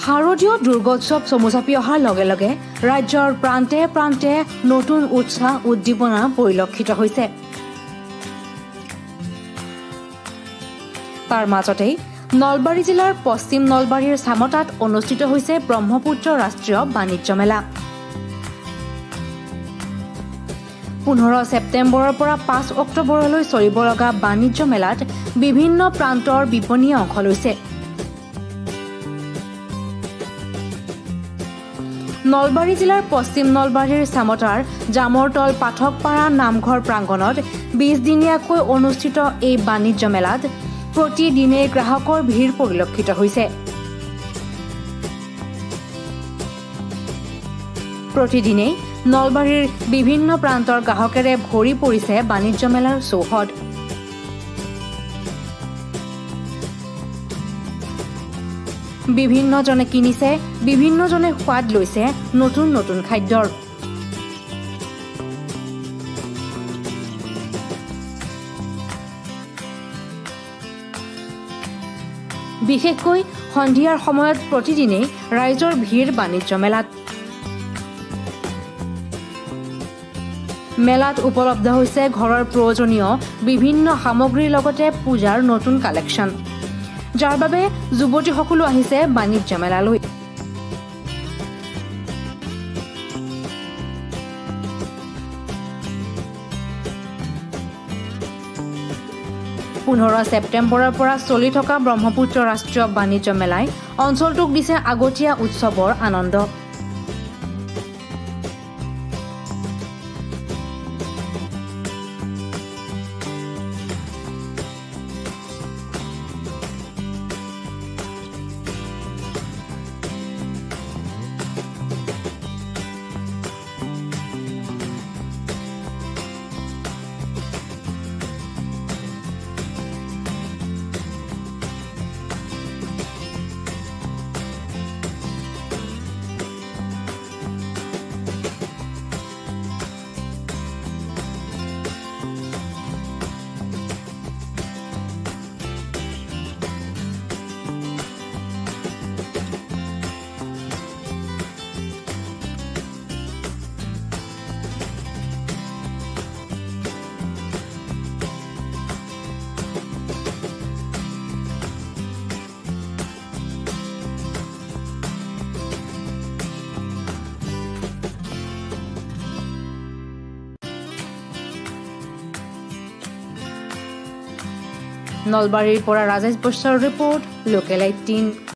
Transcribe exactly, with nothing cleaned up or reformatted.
শাৰদীয় দুৰ্গোৎসৱ চমুচাপি অহাৰ লগে লগে ৰাজ্যৰ প্ৰান্তে প্ৰান্তে নতুন উৎসাহ উদ্দীপনা পৰিলক্ষিত হৈছে। তাৰ মাজতেই নলবাৰী জিলাৰ পশ্চিম নলবাৰীৰ চামতাত অনুষ্ঠিত হৈছে ব্ৰহ্মপুত্ৰ ৰাষ্ট্ৰীয় বাণিজ্য মেলা। পোন্ধৰ ছেপ্টেম্বৰৰ পৰা পাঁচ অক্টোবৰলৈ চলিব লগা বাণিজ্য মেলাত বিভিন্ন প্ৰান্তৰ বিপণীয়ে অংশ লৈছে। নলবাৰী জিলাৰ পশ্চিম নলবাৰীৰ চামতাৰ জামৰতল পাঠকপাৰা নামঘৰ প্ৰাংগণত বিশ দিনীয়াকৈ অনুষ্ঠিত এই বাণিজ্য মেলাত প্ৰতিদিনে গ্ৰাহকৰ ভিৰ পৰিলক্ষিত হৈছে। প্ৰতিদিনেই নলবাৰীৰ বিভিন্ন প্ৰান্তৰ গ্ৰাহকেৰে ভৰি পৰিছে বাণিজ্য মেলাৰ চৌহদ। বিভিন্নজনে কিনিছে, বিভিন্নজনে সোৱাদ লৈছে নতুন নতুন খাদ্যৰ। বিশেষকৈ সন্ধিয়াৰ সময়ত প্ৰতিদিনেই ৰাইজৰ ভিৰ বাণিজ্য মেলাত। মেলাত উপলব্ধ হৈছে ঘৰৰ প্ৰয়োজনীয় বিভিন্ন সামগ্ৰীৰ লগতে পূজাৰ নতুন কালেকশ্যন, যাৰ বাবে যুৱতীসকলো আহিছে বাণিজ্য মেলালৈ। পোন্ধৰ ছেপ্টেম্বৰৰ পৰা চলি থকা ব্ৰহ্মপুত্ৰ ৰাষ্ট্ৰীয় বাণিজ্য মেলাই অঞ্চলটোক দিছে আগতীয়া উৎসৱৰ আনন্দ। নলবাৰীৰ পৰা ৰাজেশ বৈশ্যৰ ৰিপৰ্ট, লোকেল এইটিন।